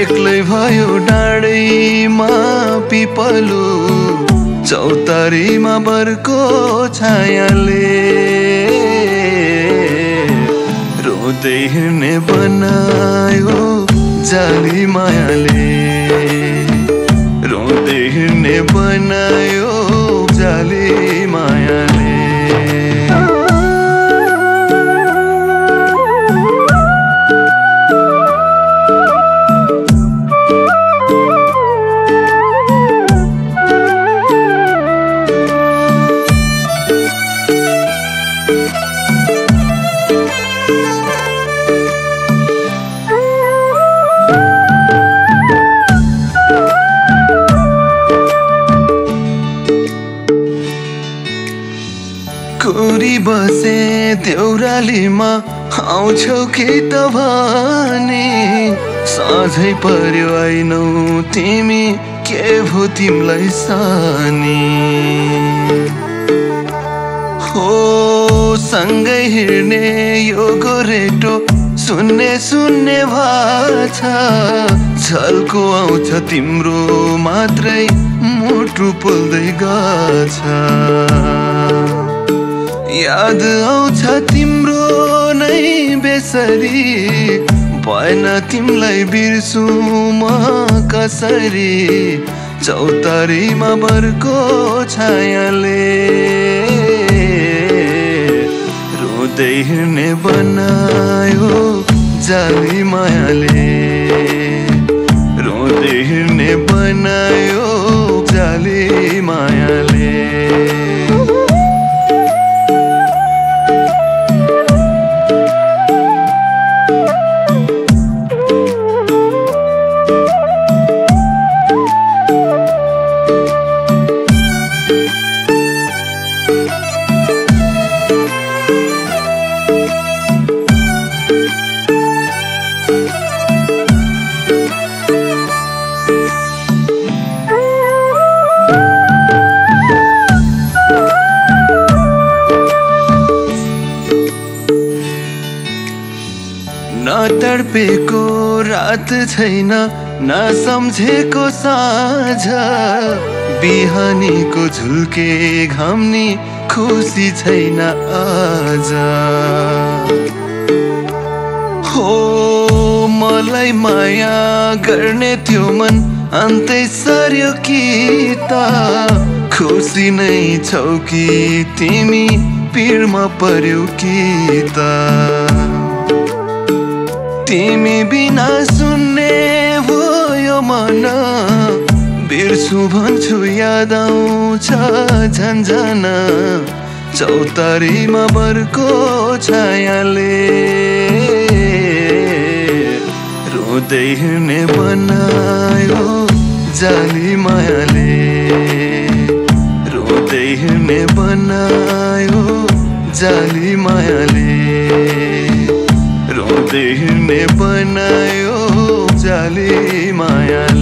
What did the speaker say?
एक्लै भयो डाँडैमा पिपलु चौतारीमा बरको छायाले रोँदै हिँड्ने बनायो जाली मायाले रोँदै हिँड्ने बनायो जाली मायाले कुरी बसे देउरालीमा आउँछौ कि त भने साझै पर्यो आइनौ तिमी के भो तिमलाई सानी हो सँगै हिँड्ने यो गोरेटो सुन्ने सुन्ने भाछ झल्को आउँछ तिम्रो मात्रै मुटु पोल्दै गाछ याद आउँछ तिम्रो नै बेसरी भएन तिमलाई बिर्सु म कसरी चौतारीमा बरको छायाले रोँदै हिँड्ने बनायो जाली मायाले रोँदै हिँड्ने बनायो जाली मायाले न तडपेको रात छैन न सम्झेको साँझ बिहानीको झुल्के घाम्नी खुसी छैन आज हो मलाई माया गर्ने त्यो मन अन्तै सर्यो कि त खुसी नै छौ कि तिमी पिरमा पर्यौ कि त तिमी बिना सुन्ने हो यो मन बिर्सु भन्छु याद आउँछ झन्झन चौतारीमा बरको छायाले रोँदै हिँड्ने बनायो जाली मायाले रोँदै हिँड्ने बनायो जाली मायाले रोँदै हिँड्ने बनायो जाली माया।